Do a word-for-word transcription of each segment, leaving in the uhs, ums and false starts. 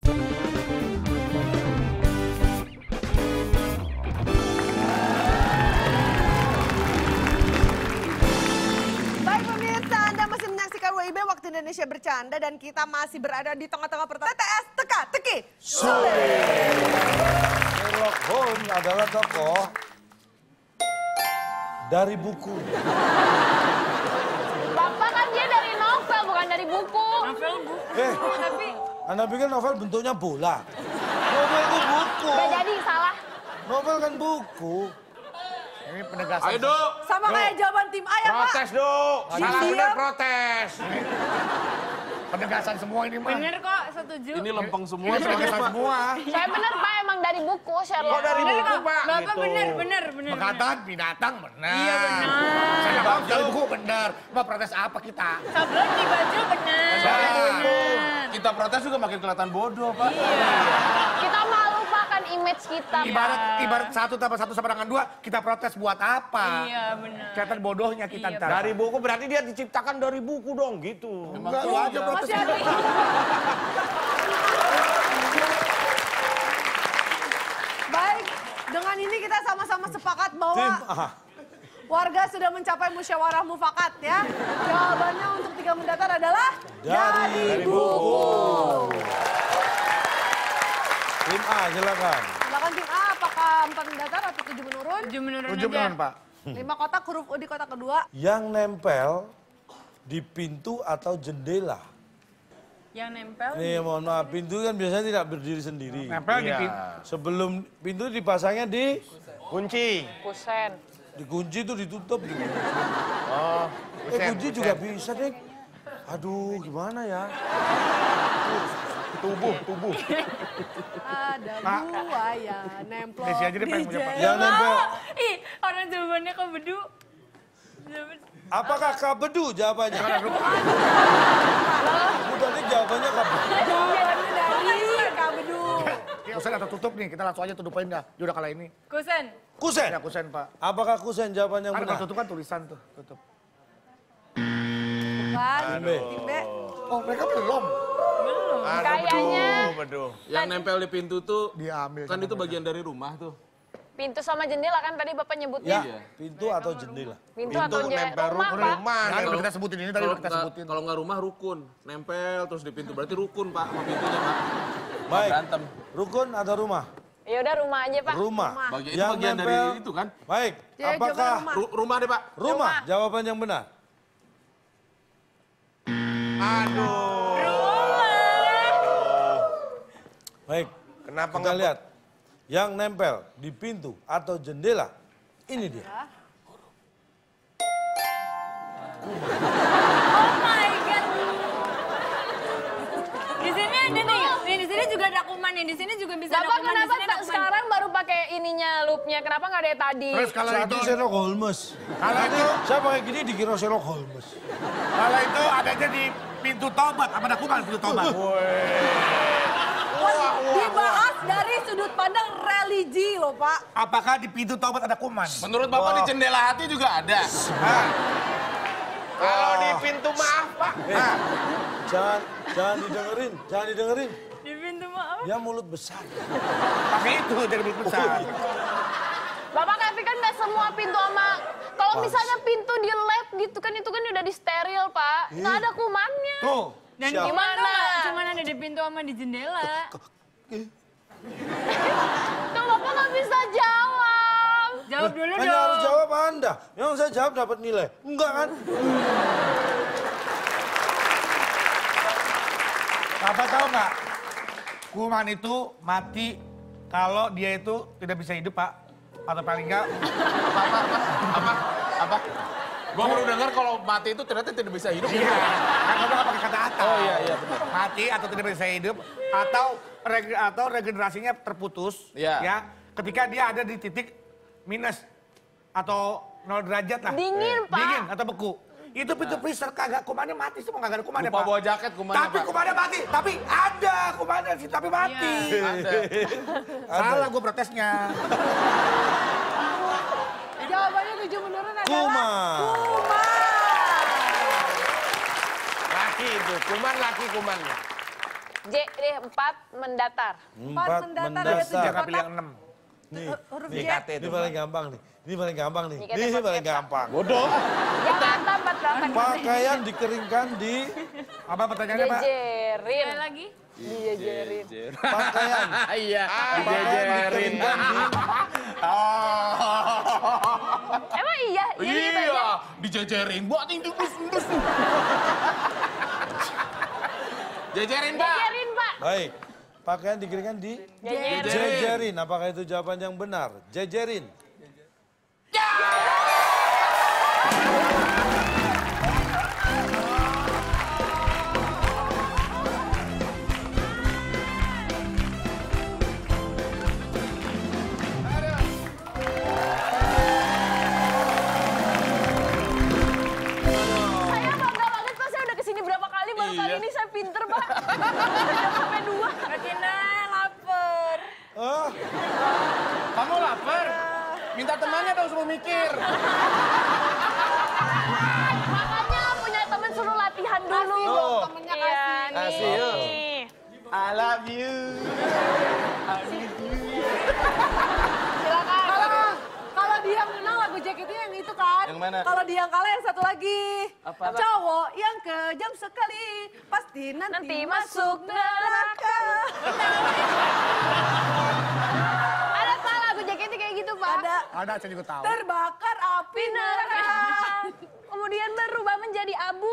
W I B Waktu Indonesia Bercanda dan kita masih berada di tengah-tengah pertanyaan T T S Teka-Teki Sore. Sherlock Holmes adalah tokoh dari buku. Bapak kan dia dari novel, bukan dari buku. Novel buku. Eh, Tapi Anda pikir novel bentuknya bola? Novel itu buku. Gak jadi, salah. Novel kan buku. Ini penegasan. Ayo, Dok. sama kayak jawaban tim A ya, Pak? Protes, Dok. Salah Diam. benar protes. Penegasan semua ini mah. bener kok, setuju. Ini lempeng semua. Ini penegasan Pak. semua. Saya bener, Pak, emang dari buku, Sherlock. Kok dari Bener buku, kok, Pak? Bapak Gitu. bener, bener, bener. Mengatakan binatang benar. Iya, benar. Saya tahu dari buku benar. Mau protes apa kita? Sablon di baju bener. Bener. Kita protes juga makin kelihatan bodoh, Pak. Kita malu, Pak, kan image kita. Ibarat ibarat satu tambah satu sama dengan dua, kita protes buat apa? Iya, bener. Kelihatan bodohnya kita Iya, ntar. Dari buku berarti dia diciptakan dari buku dong, gitu. Enggak, lu aja protes. Masih ada. Baik, dengan ini kita sama-sama sepakat bahwa Tim A. warga sudah mencapai musyawarah mufakat ya. Jawabannya untuk tiga mendatar adalah Dari buku. Tim A, silakan. Silakan tim A, apakah empat mendatar atau tujuh menurun? Tujuh menurun Tujuh aja. beneran, Pak. Lima kotak huruf U di kotak kedua. Yang nempel di pintu atau jendela. Yang nempel. Nih, mohon maaf, pintu kan biasanya tidak berdiri sendiri. Nempel di Iya. pintu. Sebelum pintu dipasangnya di Kunci. Kusen. dikunci itu ditutup gitu. Oh, Eh kunci juga bisa, Dek. Aduh, gimana ya? tubuh, tubuh. Ada buaya nemplok Desi aja deh pengen di punya Pak. jendela. Yang nempel. Ih, orang jawabannya kok bedu. Jawaban- Apakah kabedu jawabannya? Udah nih jawabannya kabedu. Jawabannya dari Kabedu. Kusen atau tutup nih, kita langsung aja tutup-tutup dah. Dia udah kalah ini. Kusen. Kusen. Ya kusen, Pak. Apakah kusen jawaban yang Kan benar? kalau tutup kan tulisan tuh, tutup. Bukan. Tim B. Tim B. Oh, mereka belum. Belum. Kayaknya Beduh. Yang nempel di pintu tuh, Diambil kan sama itu bagian dari rumah tuh. pintu sama jendela kan tadi Bapak nyebutnya. Ya, pintu atau jendela. Pintu atau jendela. nempel Rumah, ru- Pak. rumah. Nah, Kalau- udah kita sebutin ini tadi kalau udah kita nggak- sebutin. Kalau nggak rumah rukun, nempel terus di pintu berarti rukun, Pak, sama pintunya, Pak. Baik. Berantem. Rukun atau rumah? Ya udah rumah aja, Pak. Rumah. Bagian itu Yang bagian dari nempel. itu kan? Baik. Ya, Apakah jawaban rumah. Ru- rumah deh, Pak. rumah jawaban yang benar? Baik. Kenapa Kita nggak- lihat. Yang nempel di pintu atau jendela. Ini dia. Oh my God. Di sini ada nih. Nih, di sini juga ada kuman nih. Di sini juga bisa ada Bapak kuman. Di kenapa sini ada tak- kuman. sekarang baru pakai ininya loopnya? Kenapa nggak dari tadi? Terus kalau Saat itu, itu Sherlock Holmes. kalau itu, Saya pakai gini dikira Sherlock Holmes. kalau itu adanya di pintu tobat. Apa ada kuman pintu tobat? Dibahas dari sudut pandang religi loh, Pak. Apakah di pintu tobat ada kuman? Menurut Bapak di jendela hati juga ada. Kalau di pintu maaf, Pak. Eh, jangan jangan didengerin, jangan didengerin. Di pintu maaf. Dia mulut besar. Pakai itu dari mulut besar. Bapak tapi kan nggak semua pintu sama... Kalau misalnya pintu di lab gitu kan, itu kan udah di steril, Pak. Nggak ada kumannya. Tuh. Dan Siap. kuman tuh Gimana? nggak cuman ada di pintu sama di jendela. Tuh Bapak nggak bisa jawab. Jawab dulu Hanya dong. harus jawab Anda. Yang saya jawab dapat nilai. Enggak kan? Bapak tahu nggak? Kuman itu mati kalau dia itu tidak bisa hidup, Pak. Atau paling nggak, Apa? Apa? Apa? Gua baru dengar kalau mati itu ternyata tidak bisa hidup. iya. Kan kamu nggak pakai kata atau. Oh, iya, iya, benar. Mati atau tidak bisa hidup atau reg atau regenerasinya terputus. Iya. Ya. Ketika dia ada di titik minus atau nol derajat lah. Dingin, Pak. Dingin atau beku. Itu pintu freezer kagak kumannya mati, semua kagak ada kumannya, Lupa Pak. bawa jaket kumannya, Tapi Pak. kumannya mati, tapi ada kumannya sih, tapi mati. Ada. Salah gue protesnya. Jawabannya tujuh menurun adalah Kuman. Kuman. Laki itu, kuman laki kumannya. J deh, empat mendatar. Empat Empat mendatar, ada mendasar. tujuh Jangan pilih kotak. yang enam. Nih, Huruf nih, J. ini paling gampang nih. Ini paling gampang nih. Ini kata Ini paling pakai gampang. Bodoh. Jakarta empat delapan. Pakaian dikeringkan di Apa pertanyaannya, Pak? Jejerin. Ada lagi? Dijejerin. pakaian. Iya. Pakaian dikeringkan di Emang iya? Jadi gitu aja? Iya, dijejerin. Buat ini dus dus. Jejerin, Pak. Jejerin, Pak. Baik. Pakaian dikeringkan di Jejerin. jejerin. Apakah itu jawaban yang benar? Jejerin. Saya bangga banget, Pak. Saya udah kesini berapa kali, baru kali Iya. ini saya pinter, Pak. Udah sampai dua. Kak Tina lapar. Ah, Kamu lapar? Minta temannya dong suruh mikir. Makanya punya temen suruh latihan dulu. Kasih dong, temennya Iya, kasih. nih. Kasih, yuk. Nih. I love you. Silakan. Kalau kalau dia yang menang lagu Jack itu yang itu kan. Yang mana? Kalau dia yang kalah yang satu lagi. Apa? Cowok yang kejam sekali pasti nanti, Nanti masuk masuk neraka. Ada Pak lagu J K T kayak gitu, Pak. Ada Ada, saya juga tahu. terbakar api neraka. Kemudian berubah menjadi abu.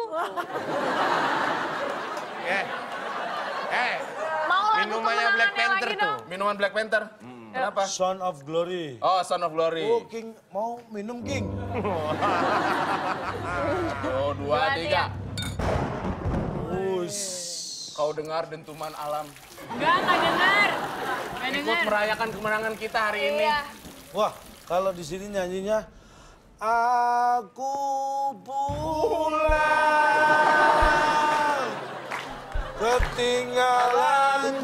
Eh. Eh, Mau lagu minumannya Black kemenangannya Panther lagi tuh. dong. Minuman Black Panther. Kenapa? Son of Glory. Oh, Son of Glory. Oh, King mau minum King. Oh, dua, Dua, tiga. Us. Kau dengar dentuman alam. Enggak, nggak dengar. Nggak Ikut dengar. merayakan kemenangan kita hari ini. Iya. Wah, kalau di sini nyanyinya aku pulang ketinggalan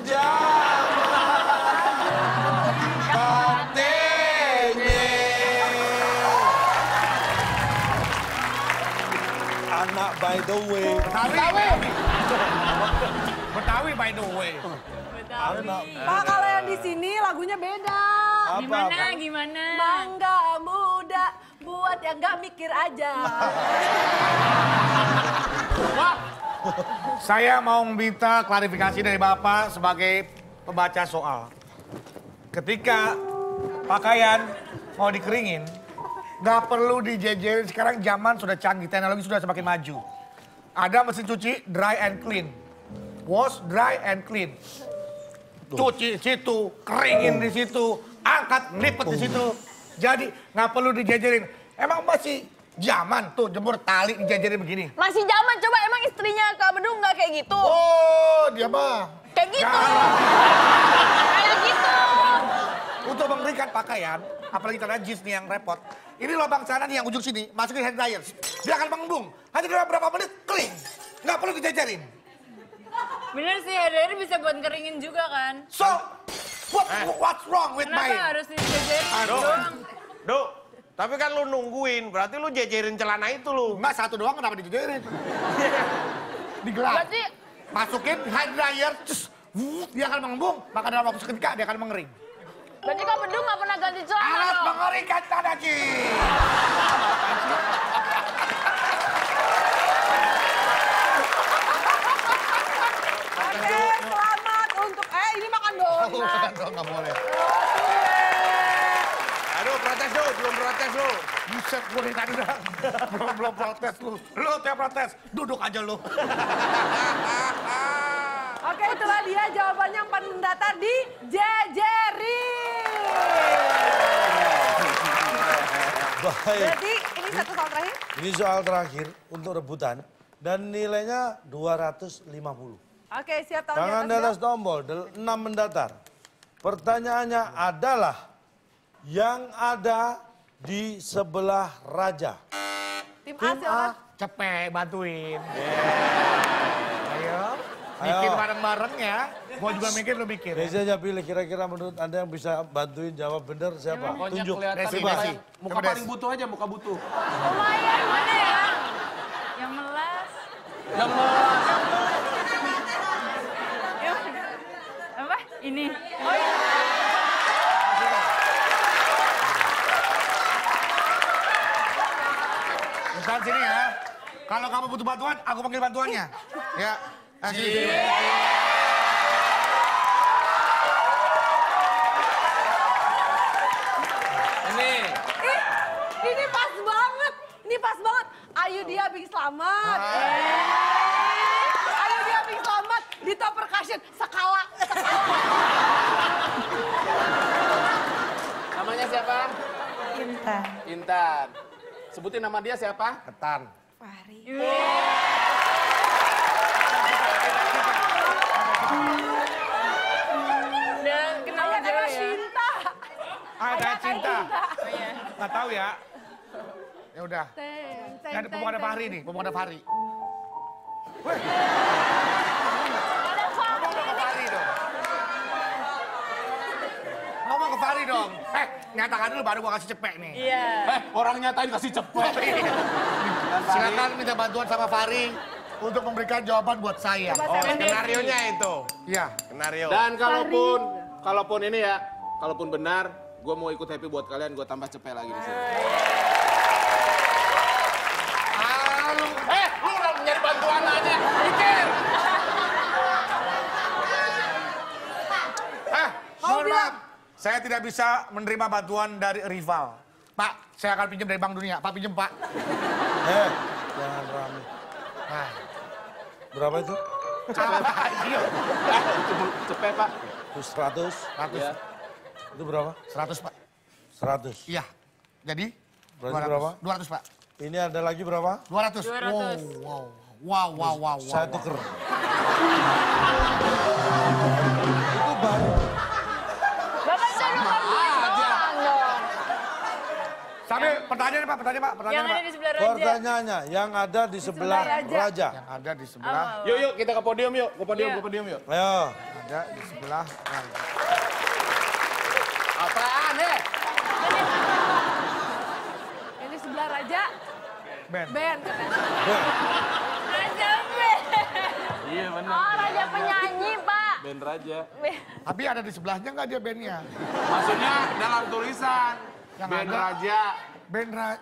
zaman katanya anak by the way. Betawi. Betawi by the way. Anak Pak, kalau yang di sini lagunya beda. apa? Gimana, apa? gimana? Mangga muda buat yang gak mikir aja. Saya mau meminta klarifikasi dari Bapak sebagai pembaca soal. Ketika pakaian mau dikeringin, nggak perlu dijejerin. Sekarang zaman sudah canggih, teknologi sudah semakin maju. Ada mesin cuci dry and clean. Wash, dry and clean. Cuci di situ, keringin di situ, angkat, lipet di situ. Jadi nggak perlu dijejerin. Emang masih zaman tuh jemur tali dijejerin begini. Masih zaman, coba emang istrinya Kak Bedung nggak kayak gitu? Oh, dia mah. Kayak gitu. Jangan. Kayak gitu. Untuk mengeringkan pakaian, apalagi cara jeans nih yang repot. Ini lubang sana nih yang ujung sini, masukin hand dryer. Dia akan mengembung. Hanya dalam berapa menit, kering. Nggak perlu dijajarin. Bener sih, air bisa buat keringin juga kan? So, what, what's wrong with Kenapa my... harus dijejerin Aduh. doang? Duk, tapi kan lu nungguin, berarti lu jejerin celana itu lu. Enggak, satu doang kenapa dijajarin? Digelar. Berarti Masukin hand dryer, cus, wuh, dia akan mengembung. Maka dalam waktu seketika dia akan mengering. berarti Kak Bedung nggak pernah ganti celana Alat dong? mengeringkan tanah jeans. Oke, selamat untuk... Eh, ini makan donat. Nggak boleh. Aduh, protes lu, belum protes lu. Buset, gue dari tadi dah. Belum, belum protes lu. Lu tuh yang protes. Duduk aja lu. Oke, itulah dia jawabannya empat mendatar di jejerin. Baik. Berarti ini satu soal terakhir. Ini soal terakhir untuk rebutan dan nilainya dua ratus lima puluh. Oke, siap tahun Tangan di atas tombol, del- enam mendatar. Pertanyaannya adalah yang ada di sebelah raja. Tim A Tim silakan. A. Cepet, bantuin. Ayo. Ayo. Bikin bareng-bareng ya. Gua juga mikir, lu mikir. ya. Reza aja pilih kira-kira menurut Anda yang bisa bantuin jawab benar siapa? Pokoknya Tunjuk. kelihatan Desi, muka, Desi. muka Coba, paling Des. butuh aja, muka butuh. Lumayan, mana ya? Yang melas. Yang melas. Yang Ini. Bentar sini ya. Kalau kamu butuh bantuan, aku panggil bantuannya. Ya. Nah, sini, sini. Ini. Ih, ini pas banget. Ini pas banget. Ayo dia Bing Slamet. Eh, Ayo dia Bing Slamet. Dito Percussion. Skala. Skala. Namanya siapa? Intan. Intan. Sebutin nama dia siapa? Ketan. Fahri. Udah kenal Ayah aja ada ya. cinta. Ada Ayah cinta. Iya. Nggak tahu ya. Ya udah. Teng, teng, Ada teng, pemuda teng. Fahri nih, pemuda Fahri. Wih, Ada ngomong dong ke Fahri dong. Ngomong ke Fahri dong. Eh, nyatakan dulu baru gua kasih cepek nih. Iya. Eh, orang nyatain kasih cepet. Silakan minta bantuan sama Fahri untuk memberikan jawaban buat saya. Oh, skenario-nya itu. Iya. Skenario. Dan kalaupun, kalaupun ini ya, kalaupun benar, gue mau ikut happy buat kalian, gue tambah cepet lagi di sini. Eh, lu udah nyari bantuan aja, pikir. Eh, mohon maaf. Saya tidak bisa menerima bantuan dari rival. Pak, saya akan pinjam dari Bank Dunia. Pak, pinjam, Pak. Eh, jangan rame. Nah, Berapa itu? ayo. Cepet, Pak. Itu seratus. seratus. Ya. Itu berapa? seratus, Pak. seratus. Iya. Jadi? Berarti dua ratus. berapa? dua ratus, Pak. Ini ada lagi berapa? dua ratus. dua ratus. Wow, wow, wow, wow, wow. Saya wow. tuker. Itu baru. Bapak itu nuker duit doang dong. Sampai pertanyaan, Pak, pertanyaan, Pak, pertanyaan, Yang ada Pak. di sebelah Raja. Pertanyaannya, yang ada di sebelah Raja. raja. Yang ada di sebelah, Yuk, yuk, kita ke podium yuk. Ke podium, Iya. ke podium yuk. Ayo. ada di sebelah raja. Apaan, eh? Ini sebelah Raja. Ben. Ben katanya. Raja Ben. Iya, benar. Oh, raja penyanyi, Pak. Band Raja. Tapi ada di sebelahnya nggak dia bandnya? Maksudnya dalam tulisan. Yang Band ada. Raja. Band raja.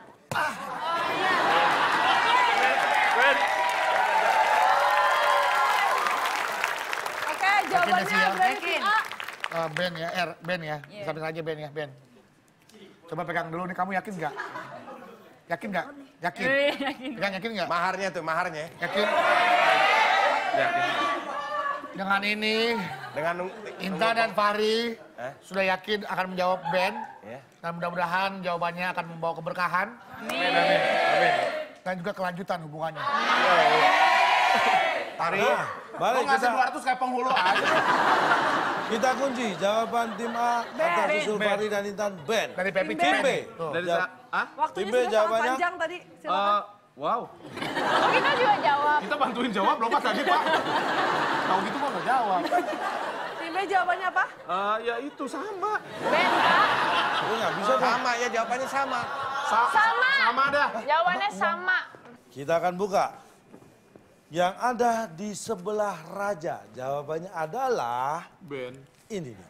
Oke, jawabannya Desi ya? berarti Yakin? A. Uh, Ben ya, R, Ben ya. Sambil aja Ben ya, Ben. Coba pegang dulu nih, kamu yakin nggak? Yakin nggak? Yakin. Eh, yakin. Pegang yakin nggak? Maharnya tuh, maharnya. Yakin. Yakin. Dengan ini, Dengan Inta dan Fahri Eh? sudah yakin akan menjawab Ben. Ya. Dan mudah-mudahan jawabannya akan membawa keberkahan. Amin, amin, amin. Dan juga kelanjutan hubungannya. Mari. Lu Balik ngasih kita, dua ratus kayak penghulu aja. kita kunci jawaban tim A atas usul Ben. Fahri dan Intan Ben. Dari Pepi Tim B. Tuh. Dari Ja- sa... Ah? Waktunya Tim B sudah sangat jawabannya? panjang tadi. Silakan. Eh, wow. Oh, kita juga jawab. Kita bantuin jawab loh, Pak, tadi, Pak. Tahu gitu, Pak, nggak jawab. Tim B jawabannya apa? Eh, ya itu, sama. Ben, Pak. Lu nggak bisa dong. Sama ya, jawabannya sama. Sa- Sama. Sama dah. Jawabannya sama. Kita akan buka. Yang ada di sebelah raja. Jawabannya adalah Ben. ini nih.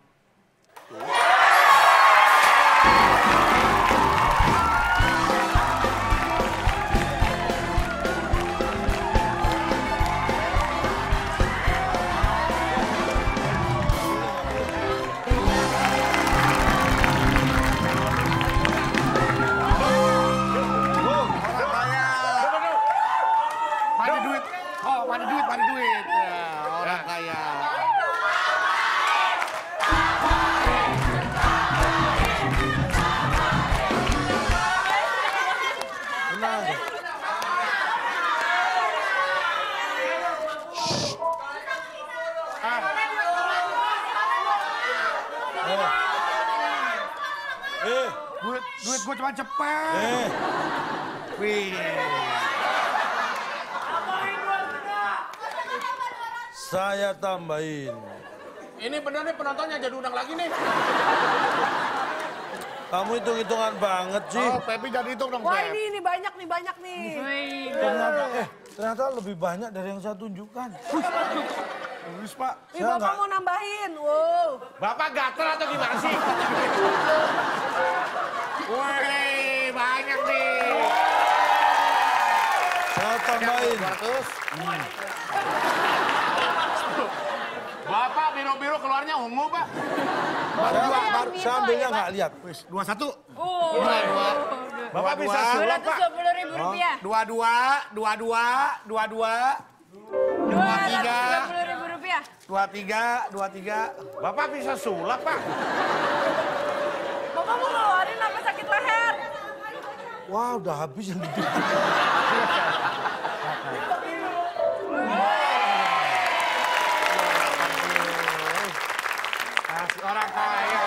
Orang kaya. Mana duit? Oh, mana duit, mana duit. Ya, orang kaya. Tenang aja. Eh, Duit, duit gue cuma cepet. eh, Wih. saya tambahin. Ini bener nih penontonnya jadi undang lagi nih. Kamu hitung-hitungan banget sih. Oh, Pepi jadi hitung dong, Wah Pep. ini, ini banyak nih, banyak nih. Ternyata, eh, ternyata lebih banyak dari yang saya tunjukkan. Terus Pak. Nih Saya Bapak nggak- mau nambahin. Wow. Bapak gatel atau gimana sih? Wih, banyak nih. Saya tambahin. dua ratus. Bapak biru-biru keluarnya ungu, Pak. Saya, yang baru- biru saya ambilnya ya, Pak? nggak lihat. Wis, dua satu. Oh, Bapak bisa Dua, dua sulap, ratus Pak. dua puluh ribu rupiah. Dua dua, dua dua, dua dua, Dua ratus tiga. dua puluh ribu rupiah. dua tiga, dua tiga. Bapak bisa sulap, Pak. Bapak mau ngeluarin apa sakit leher? Wah, udah habis yang di depan. Kasih orang kaya.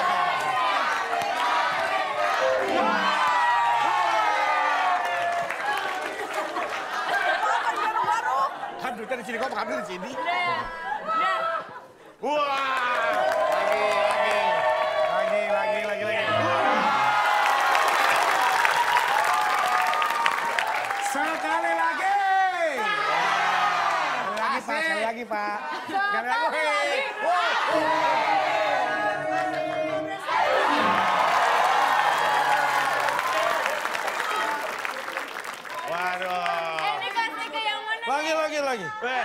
Bapak di garuk-garuk. Kan duitnya di sini, kok mengambil di sini. Udah ya. Udah. Wah. Lagi, lagi, lagi, lagi, lagi. Sekali lagi. Lagi Pak, sekali lagi Pak. Sekali lagi. Waduh. Eh, ini kasih ke yang mana? Lagi, lagi, lagi. Eh.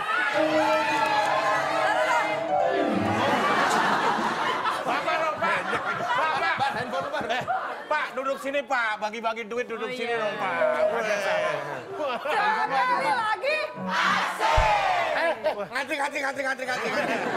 Bapak dong, Pak. Pak, Pak. Pak, handphone, Pak. Eh, Pak, duduk sini, Pak. Bagi-bagi duit duduk sini dong, Pak. Sekali lagi. Ngantri, ngantri, ngantri, ngantri, ngantri.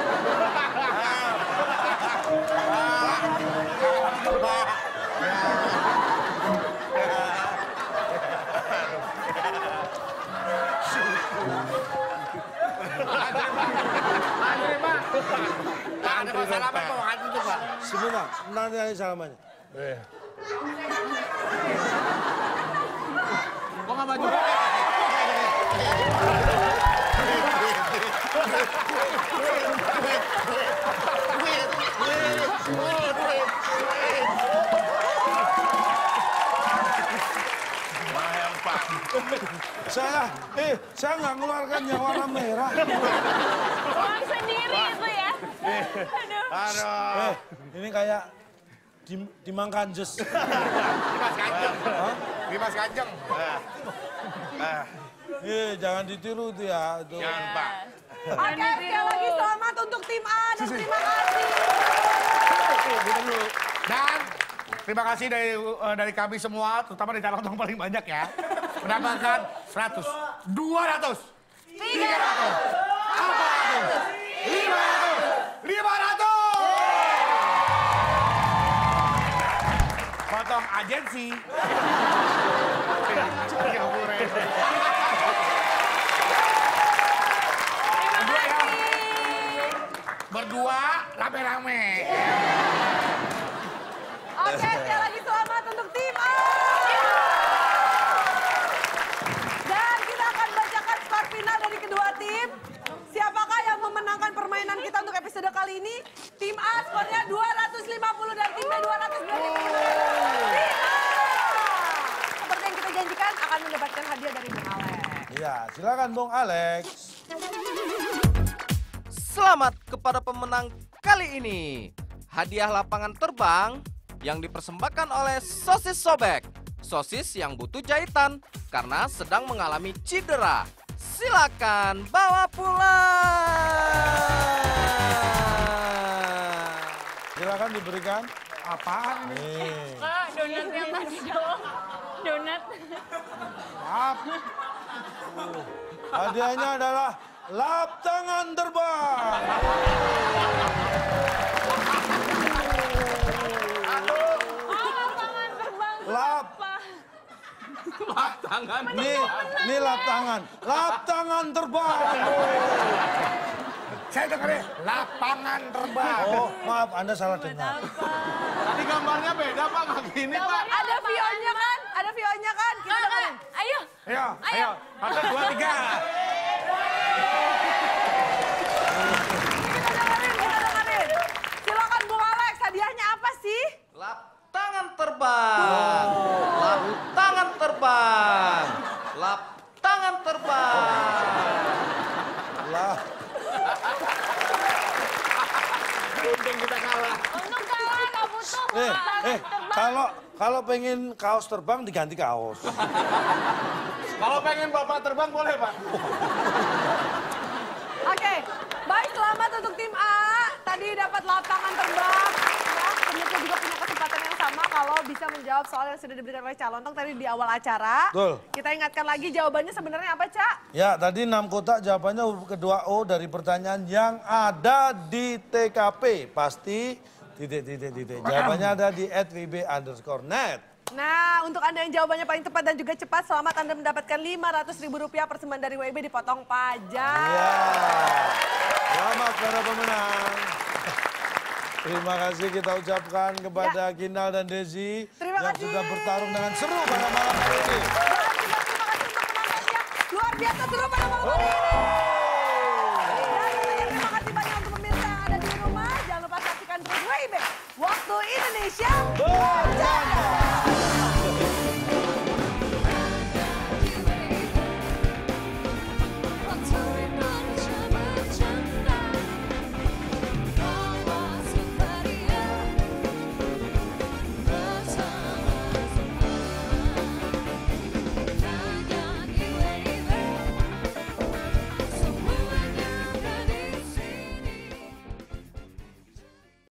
Antri, Pak. Pak, ada masalah apa Pak? Ngantri tuh Pak. Sebentar, nanti aja salamannya. Kok nggak maju? Mahal, Pak. Saya, eh, saya nggak ngeluarkan yang warna merah. Uang sendiri itu ya. Aduh. Eh, ini kayak di, di Mangkanjes. Dimas Kanjeng. Dimas Kanjeng. Eh, jangan ditiru tuh ya. Itu. Jangan, Pak. Oke, sekali lagi selamat untuk tim A dan terima kasih. Dan terima kasih dari eh, dari kami semua, terutama dari calon yang paling banyak ya. Mendapatkan seratus, dua ratus, tiga ratus, empat ratus, lima ratus, lima ratus. Potong agensi. Berdua ya. Berdua rame-rame. Oke, sekali lagi selamat untuk tim A. Dan kita akan bacakan skor final dari kedua tim. Siapakah yang memenangkan permainan kita untuk episode kali ini? Tim A skornya dua ratus lima puluh dan tim B dua ratus berarti kemenangan tim A. Seperti yang kita janjikan akan mendapatkan hadiah dari Bung Alex. Iya, silakan Bung Alex. Selamat kepada pemenang kali ini. Hadiah lapangan terbang yang dipersembahkan oleh Sosis Sobek. Sosis yang butuh jahitan karena sedang mengalami cedera. Silakan bawa pulang. Silakan diberikan. Apaan ini? Nih. Kak, donat yang tadi dong. Donat. Maaf. Hadiahnya adalah lap tangan terbang. Lap. Lap tangan. Nih, nih lap tangan. Lap tangan terbang. Saya dengarnya lapangan terbang. Oh, maaf, Anda salah dengar. Tadi gambarnya beda, Pak. Nggak gini, Pak. Ada vio-nya kan? Ada vio-nya kan? Kita Kak, dengerin. Kak, ayo. Ayo, ayo. Satu, dua, tiga. Kita dengerin, kita dengerin. Silakan Bung Alex, hadiahnya apa sih? Lap tangan terbang. Lap tangan terbang. Lap tangan terbang. Lah, udah kalah. Untung kalah, gak butuh. Eh, eh, kalau kalau pengen kaos terbang diganti kaos. Kalau pengen bapak terbang boleh, Pak. Oke, baik selamat untuk tim A. Tadi dapat lapangan terbang. Ya, pemirsa juga punya kesempatan yang sama kalau bisa menjawab soal yang sudah diberikan oleh Calontong tadi di awal acara. Betul. Kita ingatkan lagi jawabannya sebenarnya apa, Cak? Ya, tadi enam kotak jawabannya huruf kedua O dari pertanyaan yang ada di T K P. Pasti titik, titik, titik. Jawabannya ada di at w b underscore net. Nah, untuk Anda yang jawabannya paling tepat dan juga cepat, selamat Anda mendapatkan lima ratus ribu rupiah persembahan dari W I B dipotong pajak. Iya. Selamat para pemenang. Terima kasih kita ucapkan kepada Ya. Kinal dan Desi Terima yang kasih. sudah bertarung dengan seru pada malam hari ini. Dan juga terima kasih untuk penontonnya. Luar biasa seru pada malam hari ini. Dan tentunya terima kasih banyak untuk pemirsa yang ada di rumah. Jangan lupa saksikan terus W I B. Waktu Indonesia.